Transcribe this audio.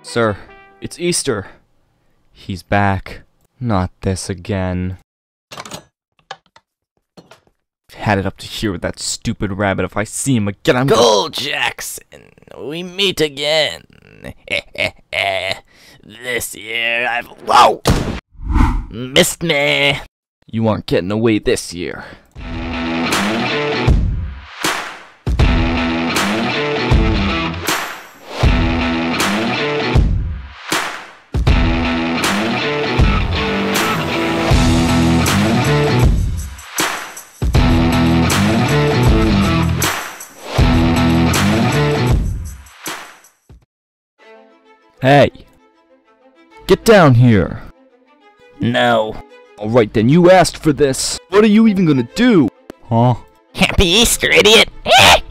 Sir, it's Easter. He's back. Not this again. Had it up to here with that stupid rabbit. If I see him again, I'm Cole Jackson, we meet again. This year I've... Whoa! Missed me. You aren't getting away this year. Hey! Get down here! No. Alright then, you asked for this! What are you even gonna do? Huh? Happy Easter, idiot!